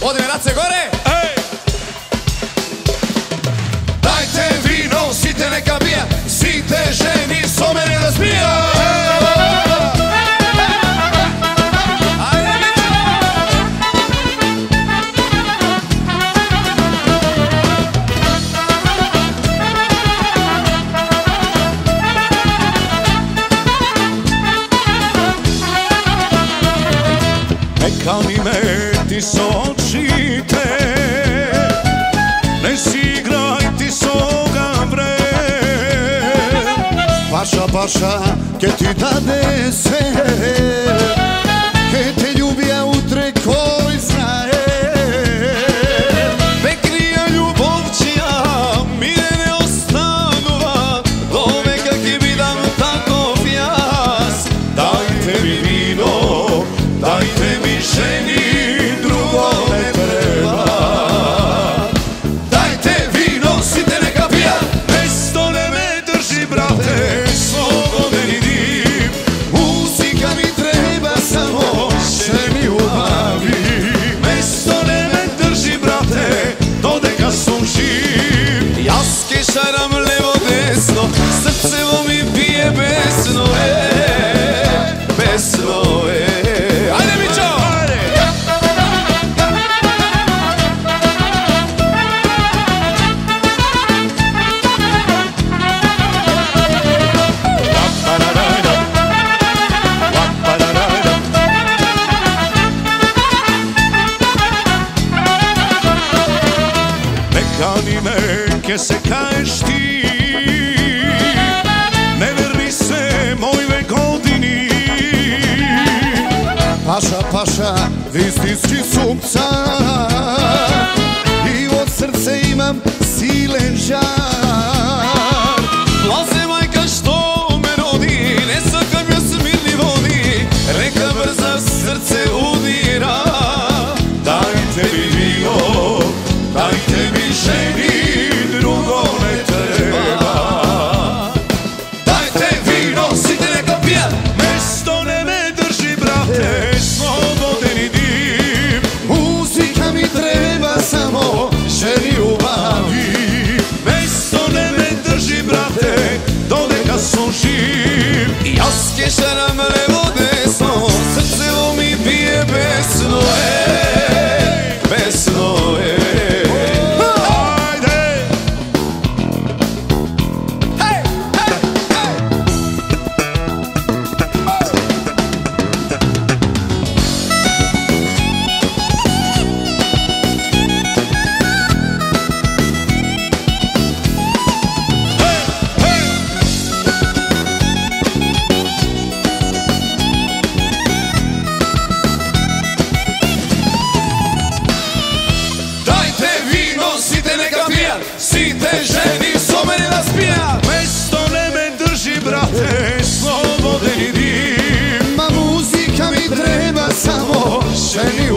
Ode race gore. Dajte vino, site neka bija, site ženi, so mene da smija. Neka mi meti sočite, ne si igraj ti soga bre. Paša, paša, ke ti dade se, ke te ljubija utre koji znaje. Pekrija ljubovčija, mire ne ostanova, do veka ki bi dam tako vjas. Dajte mi vino, dajte mi ženi, drugo ne treba. Dajte vino, site neka pija, mesto ne me drži brate, slobodeni dim. Muzika mi treba samo ženi ljubavi. Mesto ne me drži brate, dodeka sam živ. Jaske šaram levo desno, srcevo mi bije besno, besno, Ajde Mićo! Neka mi me, ke se kaješ ti, ne verni se mojve godini. Paša, paša, vistički sumca, i od srce imam silen žar. Plaze majka što me rodi, ne sakam ja smirni vodi, reka brza srce udira. Dajte mi vino, dajte mi ženi, drugo ne treba. Dajte vino, site neka pija, mesto ne me drži brate, slobodeni dim. Muzika mi treba samo ženi ljubavi. Mesto ne me drži brate, dodeka sam živ. Jaske šaram levo desno, srcevo mi bije besno, besno, site ženi, so mene da spija. Mesto ne me drži brate, slobodeni dim. Ma muzika mi treba samo ženi